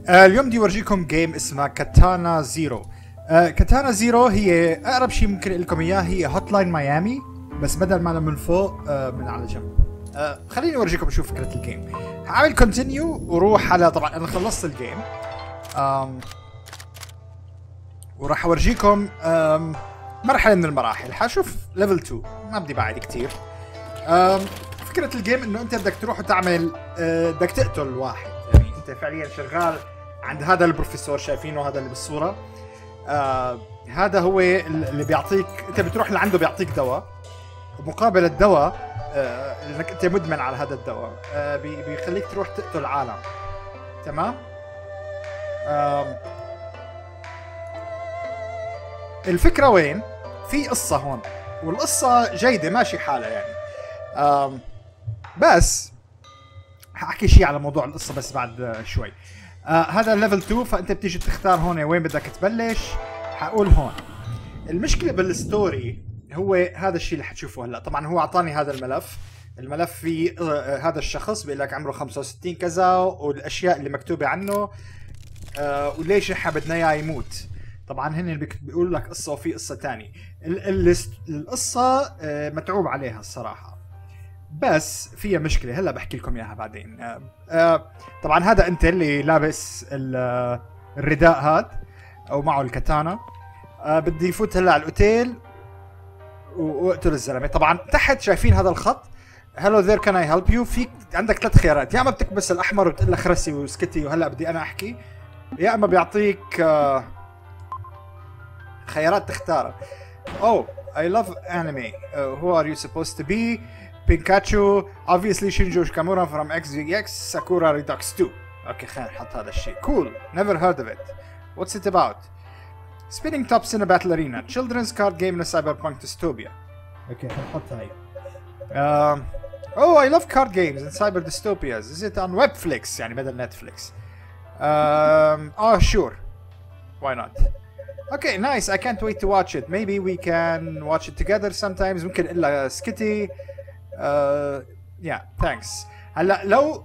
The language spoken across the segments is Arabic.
اليوم بدي اورجيكم جيم اسمها كاتانا زيرو. كاتانا زيرو هي اقرب شيء ممكن لكم اياه، هي هوت لاين ميامي بس بدل ما من فوق من على جنب. خليني اورجيكم شو فكره الجيم. هعمل كونتينيو وروح على، طبعا انا خلصت الجيم وراح اورجيكم مرحله من المراحل. حشوف ليفل 2، ما بدي بعد كثير. فكره الجيم انه انت بدك تروح وتعمل بدك تقتل واحد، يعني انت فعليا شغال عند هذا البروفيسور، شايفينه هذا اللي بالصوره. هذا هو اللي بيعطيك، انت بتروح لعنده بيعطيك دواء، ومقابل الدواء انك انت مدمن على هذا الدواء بيخليك تروح تقتل عالم. تمام. الفكره وين؟ في قصه هون، والقصه جيده ماشي حالها يعني. بس حاحكي شيء على موضوع القصه بس بعد شوي. هذا ليفل 2، فانت بتيجي تختار هون وين بدك تبلش. حقول هون المشكله بالستوري هو هذا الشيء اللي حتشوفه هلا. طبعا هو اعطاني هذا الملف فيه هذا الشخص بيقول لك عمره 65 كذا، والاشياء اللي مكتوبه عنه وليش احنا بدنا اياه يموت. طبعا هن بيقول لك قصه وفي قصه ثانيه. القصه متعوب عليها الصراحه، بس فيها مشكله هلا بحكي لكم اياها بعدين. طبعا هذا انت اللي لابس الرداء هاد او معه الكاتانا. بدي يفوت هلا على الاوتيل واقتل الزلمه. طبعا تحت شايفين هذا الخط، هلو ذير كان اي هيلب يو. فيك عندك 3 خيارات، يا اما بتكبس الاحمر وبتقول له خرسي وسكتي وهلا بدي انا احكي، يا اما بيعطيك خيارات تختارها. Oh, I love anime. Who are you supposed to be? Pikachu, obviously Shinjo Shikamura from XGX, Sakura Redux 2. Okay, خلينا نحط هذا الشيء. Cool, never heard of it. What's it about? Spinning tops in a battle arena, children's card game in a cyberpunk dystopia. Okay, حنحط هاي. Oh, I love card games and cyber dystopias. Is it on Webflix? يعني بدل Netflix. Oh, sure. Why not? Okay, nice. I can't wait to watch it. Maybe we can watch it together sometimes. ممكن إلا سكتي. Yeah, thanks. هلا لو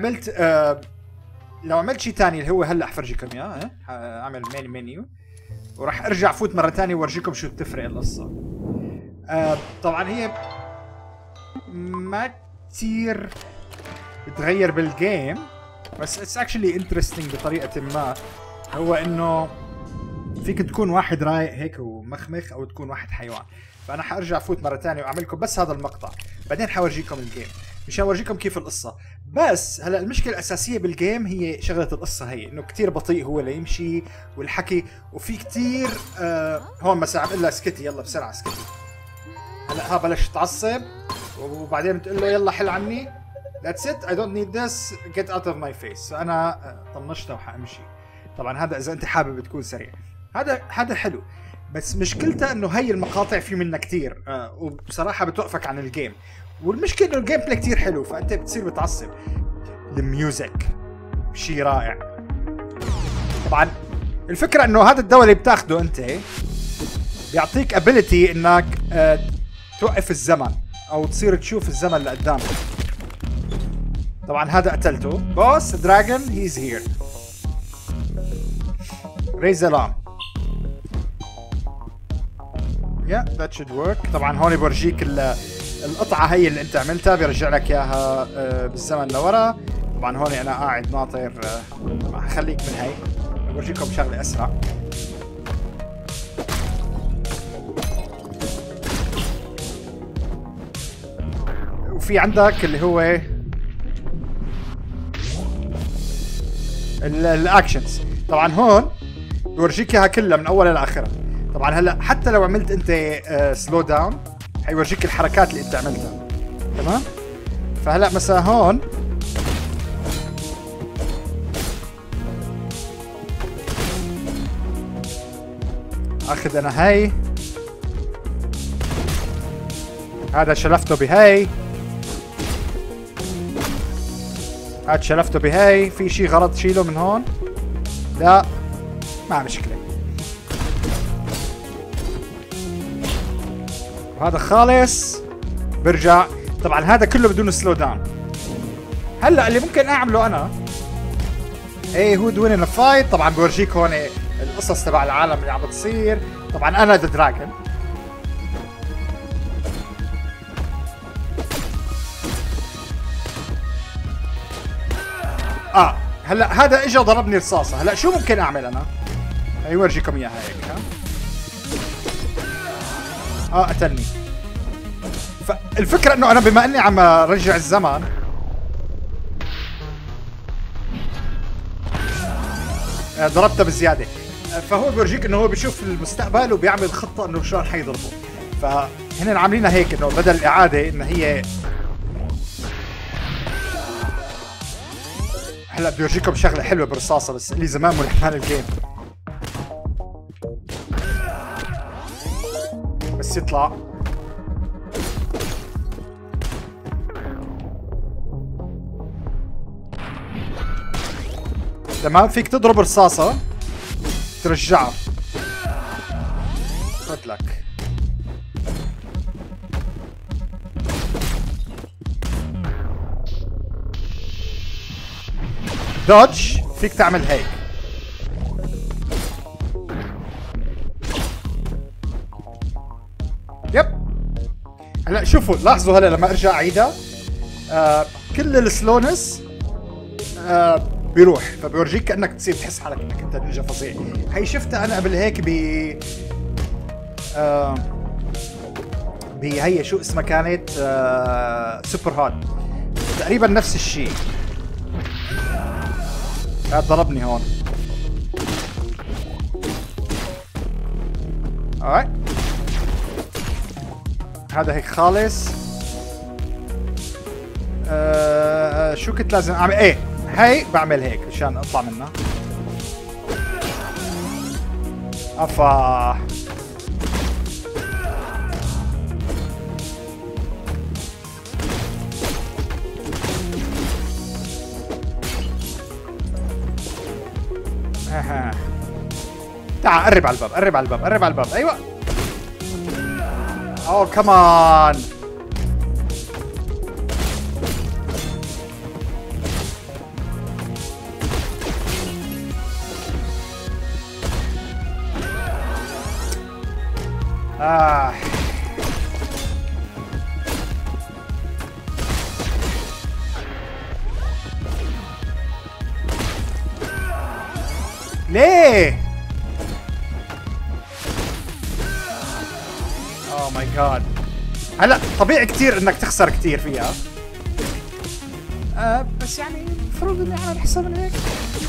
عملت شيء ثاني اللي هو هلا حفرجيكم اياه. اعمل مين منيو وراح ارجع فوت مره ثانيه وورجيكم شو بتفرق القصه. طبعا هي ما كثير بتغير بالجيم، بس اتس اكشلي انترستينج بطريقه ما. هو انه فيك تكون واحد رايق هيك ومخمخ، او تكون واحد حيوان. فانا حارجع فوت مره ثانيه واعمل لكم بس هذا المقطع، بعدين حورجيكم الجيم مشان اورجيكم كيف القصه. بس هلا المشكله الاساسيه بالجيم هي شغله القصه، هي انه كثير بطيء هو ليمشي والحكي، وفي كثير هون مثلا عم اقول لها اسكتي يلا بسرعه اسكتي. هلا بلش تعصب وبعدين بتقول له يلا حل عني. That's it, I don't need this, get out of my face. فانا طنشتها وحامشي. طبعا هذا اذا انت حابب تكون سريع، هذا حلو. بس مشكلته انه هي المقاطع في منها كثير وبصراحه بتوقفك عن الجيم. والمشكله انه الجيم بلاي كثير حلو، فانت بتصير متعصب. الميوزك شيء رائع. طبعا الفكره انه هذا الدواء اللي بتاخده انت بيعطيك ابيليتي انك توقف الزمن او تصير تشوف الزمن اللي قدامك. طبعا هذا قتلته. بوس دراجون هيز هير. ريز الارم. Yeah, that should work. طبعا هون بورجيك القطعة هي اللي انت عملتها، بيرجع لك اياها بالزمن لورا. طبعا هون انا قاعد ناطر، خليك من هي بورجيكم شغلة اسرع. وفي عندك اللي هو الاكشنز. طبعا هون بورجيك اياها كلها من اولها لاخرها. طبعا هلا حتى لو عملت انت سلو داون حيورجيك الحركات اللي انت عملتها. تمام. فهلا مثلا هون اخذ انا هاي، هذا شلفته بهاي، هذا شلفته بهاي. في شيء غلط شيله من هون؟ لا ما مشكله. هذا خالص برجع. طبعا هذا كله بدون سلو داون. هلا اللي ممكن اعمله انا ايه هو دوين فايت. طبعا بورجيك هون القصص تبع العالم اللي عم بتصير. طبعا انا ذا دراجون. هلا هذا اجى ضربني رصاصه. هلا شو ممكن اعمل انا؟ يورجيكم اياها هيك. قتلني. فالفكره انه انا بما اني عم رجع الزمن ضربته بزياده. فهو بيورجيك انه هو بيشوف المستقبل وبيعمل خطه انه شلون حيضربه. فهنا عاملينها هيك انه بدل الاعاده ان هي هلا بيورجيكم شغله حلوه بالرصاصه بس لي زمان مو لحمان الجيم. بس يطلع تمام. فيك تضرب رصاصة ترجعها. خد لك. دوج. فيك تعمل هيك. يب. هلا شوفوا لاحظوا هلا لما ارجع اعيدها كل السلونس بيروح. فبيورجيك كانك تصير تحس حالك انك انت نينجا فظيع. هي شفتها انا قبل هيك هي شو اسمها كانت سوبر هات. تقريبا نفس الشيء. هذا ضربني هون. هذا هيك خالص. شو كنت لازم اعمل؟ ايه هي بعمل هيك مشان اطلع منها. افا تعال قرب على الباب. قرب على الباب. قرب على الباب. ايوه. اوه كمان. ليه؟ اوه ماي جاد. هلا طبيعي كثير انك تخسر كثير فيها. بس يعني المفروض اني اعمل احسن من هيك.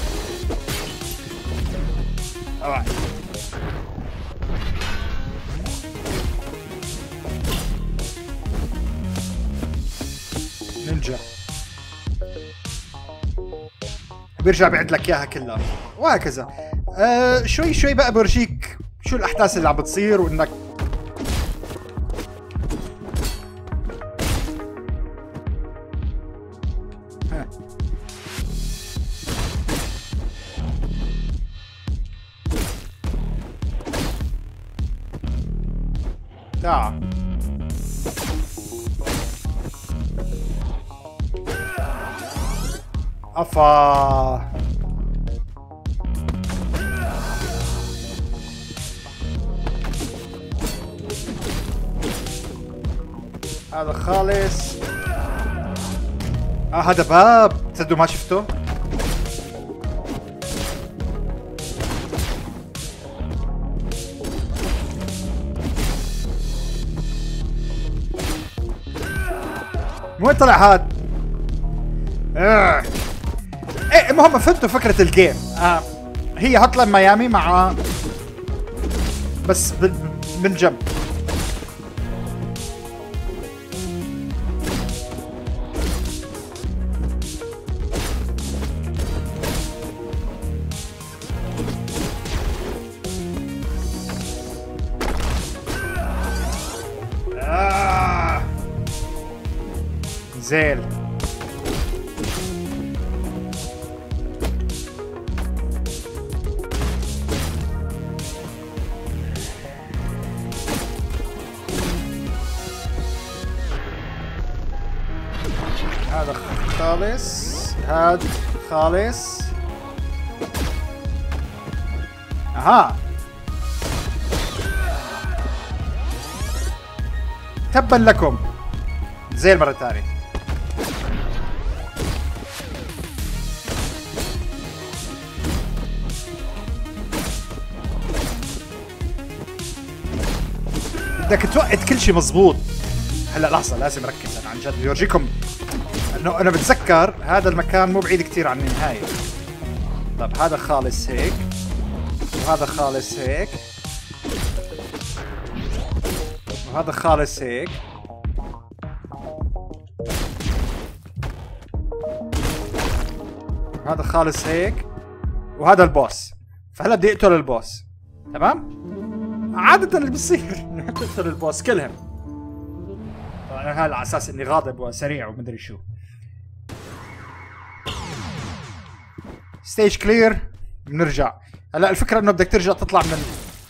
نينجا بيرجع بيعد لك اياها كلها وهكذا. شوي شوي بقى برجيك شو الاحداث اللي عم بتصير وانك تعال. افا هذا خالص. هذا باب تصدقوا ما شفته. وين طلع هاد؟ ايه المهم فهمتوا فكرة الجيم. هي هطلع ميامي مع بس من جنب. زين. هذا خالص. هاد خالص. اها تبا لكم زي المرة الثانية. بدك توقت كل شيء مزبوط. هلا لحظة لازم اركز انا عن جد بيورجيكم انه انا بتذكر هذا المكان مو بعيد كثير عن النهاية. طب هذا خالص هيك وهذا خالص هيك وهذا خالص هيك وهذا خالص هيك وهذا البوس. فهلا بدي اقتل البوس. تمام؟ عادة اللي بصير انه تقتل البوس كلهم. طبعا هذا على اساس اني غاضب وسريع ومدري شو. ستيج كلير. بنرجع. هلا الفكرة انه بدك ترجع تطلع من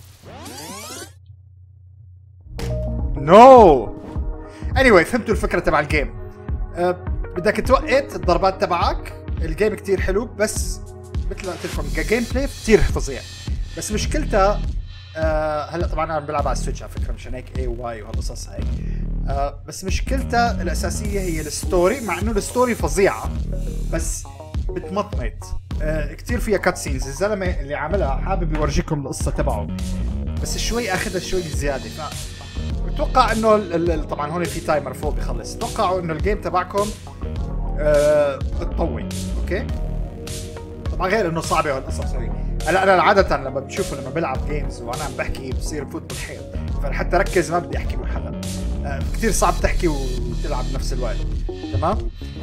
نو anyway فهمتوا الفكرة تبع الجيم. بدك توقت الضربات تبعك. الجيم كتير حلو بس مثل ما قلت لكم كجيم بلاي كتير فظيع. بس مشكلتها هلا طبعا انا بلعب على السويتش على فكرة مشان هيك اي واي وهالقصص هاي. بس مشكلتها الاساسية هي الستوري. مع انه الستوري فظيعة بس بتمطمط. كتير فيها كات سينز. الزلمة اللي عاملها حابب يورجيكم القصة تبعه بس شوي اخذها شوي زيادة. بتوقع انه طبعا هون في تايمر فوق بخلص. توقعوا انه الجيم تبعكم بتطول. اوكي طبعا غير انه صعبه هالقصص هي. هلا انا عاده لما بتشوفوا لما بلعب جيمز وانا عم بحكي بصير بفوت بالحيط. فلحتى اركز ما بدي احكي مع حدا. كثير صعب تحكي وتلعب بنفس الوقت. تمام.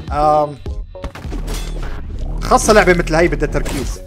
خاصه لعبه مثل هي بدها تركيز.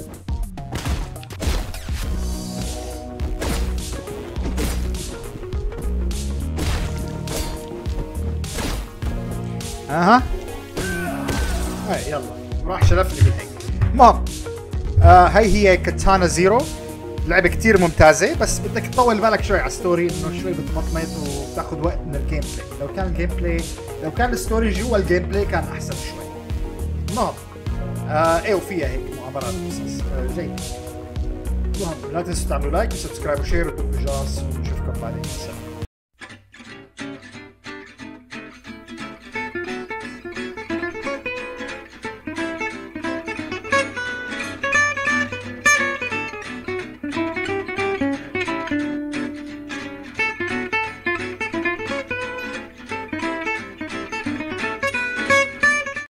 اها هاي يلا راح شلف لي بالهيك. المهم هاي هي كاتانا زيرو. لعبه كتير ممتازه بس بدك تطول بالك شوي على الستوري انه شوي بتمطمط وبتاخذ وقت من الجيم بلاي. لو كان الستوري جوا الجيم بلاي كان احسن شوي. المهم ايه وفيها هيك مغامرات قصص جيد. المهم لا تنسوا تعملوا لايك وسبسكرايب وشير وتطبقوا الجرس ونشوفكم بعدين.